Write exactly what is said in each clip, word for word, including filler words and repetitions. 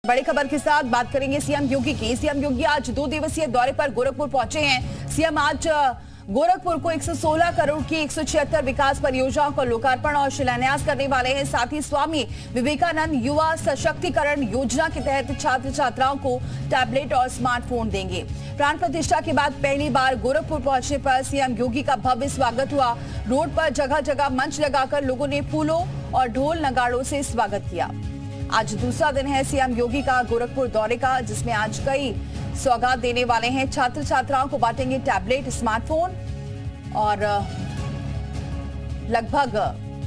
बड़ी खबर के साथ बात करेंगे सीएम योगी की। सीएम योगी आज दो दिवसीय दौरे पर गोरखपुर पहुंचे हैं। सीएम आज गोरखपुर को एक सौ सोलह करोड़ की एक सौ छिहत्तर विकास परियोजनाओं का लोकार्पण और शिलान्यास करने वाले हैं। साथ ही स्वामी विवेकानंद युवा सशक्तिकरण योजना के तहत छात्र छात्राओं को टैबलेट और स्मार्टफोन देंगे। प्राण प्रतिष्ठा के बाद पहली बार गोरखपुर पहुंचने पर सीएम योगी का भव्य स्वागत हुआ। रोड पर जगह जगह मंच लगाकर लोगों ने फूलों और ढोल नगाड़ों से स्वागत किया। आज दूसरा दिन है सीएम योगी का गोरखपुर दौरे का, जिसमें आज कई सौगात देने वाले हैं। छात्र छात्राओं को बांटेंगे टैबलेट, स्मार्टफोन और लगभग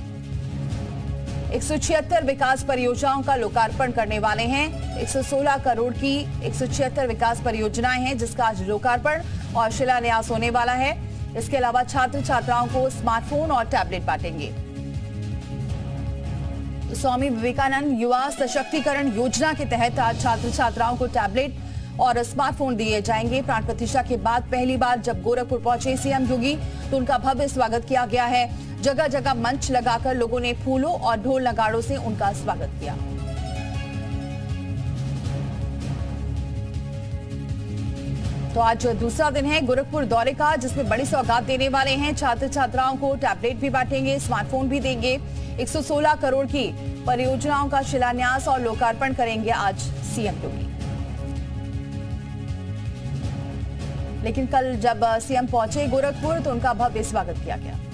एक सौ छिहत्तर विकास परियोजनाओं का लोकार्पण करने वाले हैं। एक सौ सोलह करोड़ की एक सौ छिहत्तर विकास परियोजनाएं हैं, जिसका आज लोकार्पण और शिलान्यास होने वाला है। इसके अलावा छात्र छात्राओं को स्मार्टफोन और टैबलेट बांटेंगे। स्वामी विवेकानंद युवा सशक्तिकरण योजना के तहत आज छात्र छात्राओं को टैबलेट और स्मार्टफोन दिए जाएंगे। प्राण प्रतिष्ठा के बाद पहली बार जब गोरखपुर पहुंचे सीएम योगी तो उनका भव्य स्वागत किया गया है। जगह जगह मंच लगाकर लोगों ने फूलों और ढोल नगाड़ों से उनका स्वागत किया। तो आज दूसरा दिन है गोरखपुर दौरे का, जिसमें बड़ी सौगात देने वाले हैं। छात्र छात्राओं को टैबलेट भी बांटेंगे, स्मार्टफोन भी देंगे। एक सौ सोलह करोड़ की परियोजनाओं का शिलान्यास और लोकार्पण करेंगे आज सीएम योगी। लेकिन कल जब सीएम पहुंचे गोरखपुर तो उनका भव्य स्वागत किया गया।